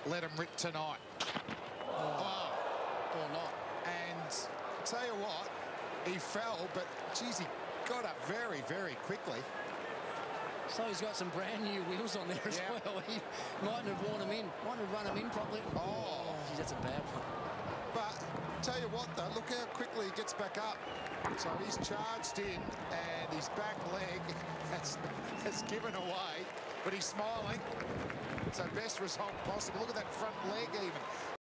let him rip tonight. Or not. And tell you what, he fell, but geez, he got up very, very quickly. So he's got some brand new wheels on there as well. He mightn't have worn them in, mightn't have run them in properly. Geez, that's a bad one. But tell you what, though, look how quickly he gets back up. So he's charged in, and his back leg has given away, but he's smiling. So best result possible. Look at that front leg even.